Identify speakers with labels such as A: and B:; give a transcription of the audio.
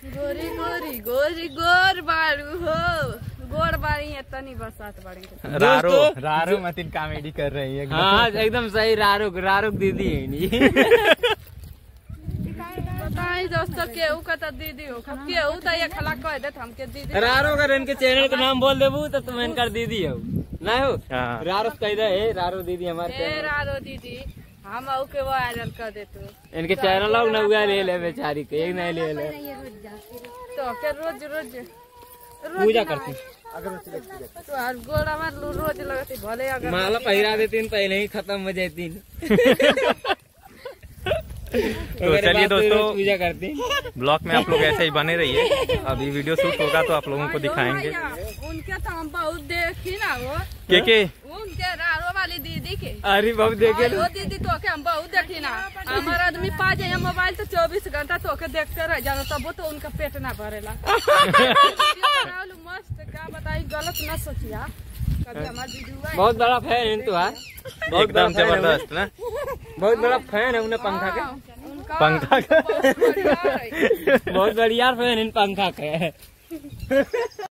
A: गोरी गोरी गोरी गोर बारू हो गोर बारी है तनी बरसात बारी
B: रारो रारो मतिन कॉमेडी कर रही है।
C: हाँ एकदम सही। रारुक रारुक दीदी है नहीं।
A: बताई दोस्तों केहू का दीदी हो केहू तो ये खला कह दे हमके दीदी
C: रारो अगर इनके चैनल का नाम बोल देबू तो तुम इनका दीदी हो ना हो। रारो कह दे रारो दीदी हमारे
A: रारो दीदी हम के वायरल कर दे तू
C: इनके चैनल लोग न ले ले बेचारी के एक नहीं ले ले
A: तो क्या रोज रोज
C: पूजा करती
A: तो हर गोड़ा में रोज लगती भले अगर
C: माला पहिरा देती पहले ही खत्म हो जाती।
B: तो चलिए दोस्तों
C: पूजा करती
B: ब्लॉग में आप लोग ऐसे ही बने रहिए। अभी वीडियो शूट होगा तो आप लोगों को दिखाएंगे।
A: उनके तो हम बहुत देखी ना वो
B: के
A: उनके रारो वाली दीदी के
C: अरे बहुत देखे
A: वो दीदी तो के हम बहुत देखी ना हमारा आदमी पा जाए मोबाइल तो 24 घंटा तो के देखते रह जाओ तब तो उनका पेट ना भरेला। मस्त क्या बताई गलत न सोचिया कभी हमारी दीदी
C: बहुत बड़ा फैन है तू।
B: एकदम जबरदस्त ना
C: बहुत बड़ा फैन है उन्हें पंखा के
B: पंखा का
A: बहुत बढ़िया है।
C: बहुत बढ़िया फैन इन पंखा के।